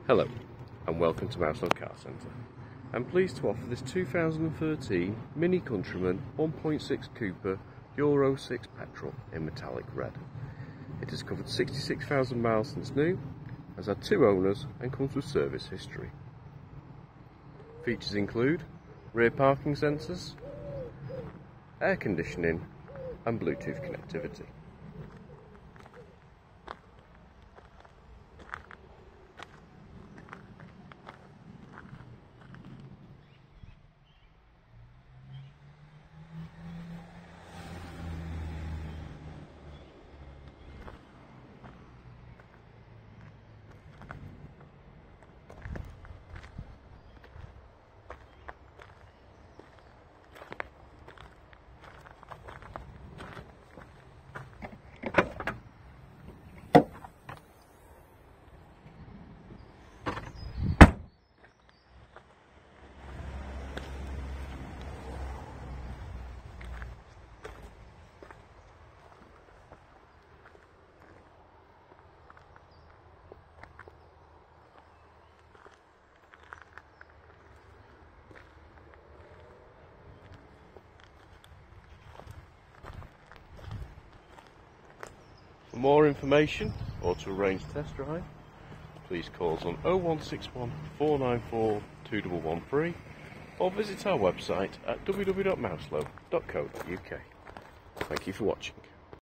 Hello and welcome to Mouselow Car Centre. I'm pleased to offer this 2013 Mini Countryman 1.6 Cooper Euro 6 petrol in metallic red. It has covered 66,000 miles since new, has had 2 owners and comes with service history. Features include rear parking sensors, air conditioning and Bluetooth connectivity. For more information or to arrange a test drive, please call us on 0161 494 2113 or visit our website at www.mouselow.co.uk. Thank you for watching.